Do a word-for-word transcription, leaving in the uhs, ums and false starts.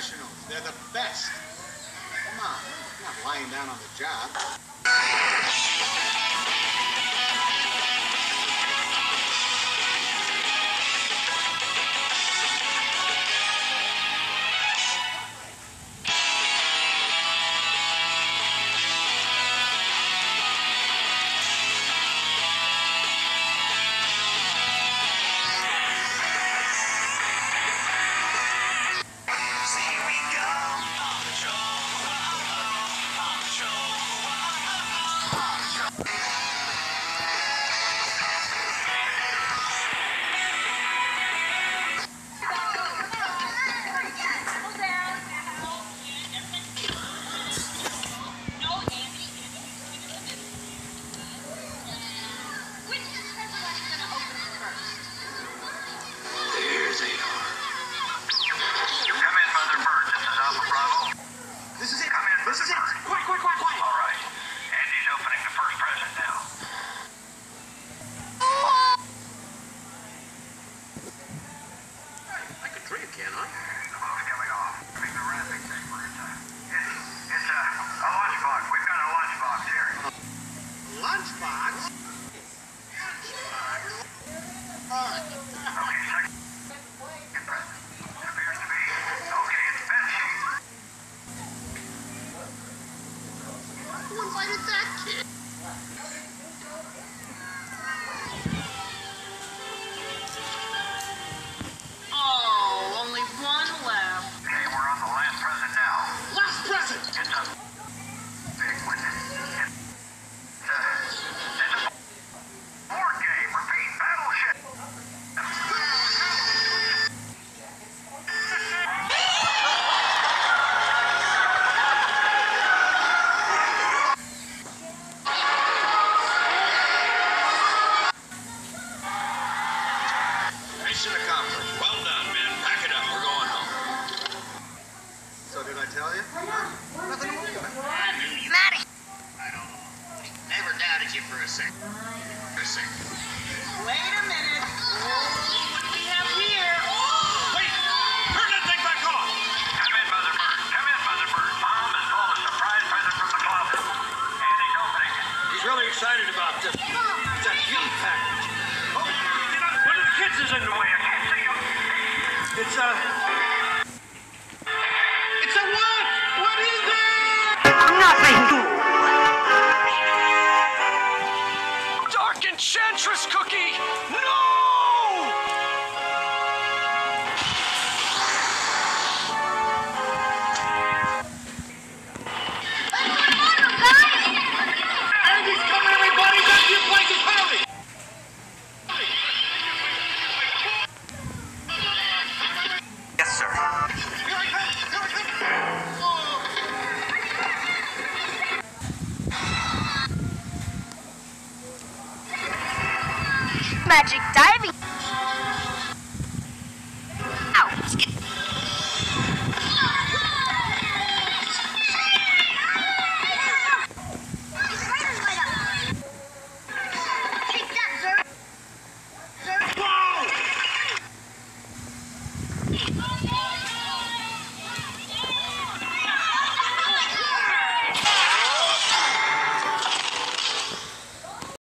professionals. They're the best. Come on, you're not lying down on the job. This is it! Quiet, quiet, quiet, quiet! All right. Andy's opening the first present now. I could drink, can't I? The boat's coming off. Bring the wrapping paper. It's a, it's, it's a, a lunchbox. We've got a lunchbox here. Lunchbox? Lunchbox? All right. Okay, second. Second present. Appears to be. Okay, it's bed sheet. Who invited that kid? Oh, only one left. Okay, we're on the last present now. Last present! It's a big one. It's, it's a, it's a board game. Repeat, Battleship. Mission accomplished. Well done, man. Pack it up. We're going home. So did I tell you? Nothing to worry about. I knew you. Maddie! I don't know. Never doubted you for a second. For a second. Wait a minute. Oh, what do we have here? Oh! Wait! Turn that thing back on! Come in, Mother Bird. Come in, Mother Bird. Mom has pulled a surprise present from the closet. Andy's opening it. He's really excited about this. It's a huge package. Oh, you know, one of the kids is in the way. I can't see him. It's a... It's a what? What is it? Nothing. Dark Enchantress cookie! No! Andy's coming, everybody! Back to your places, hurry! Yes, sir. Here I come! Here I come! Magic diving. Ow. Take that, Zerg. Zerg. Whoa!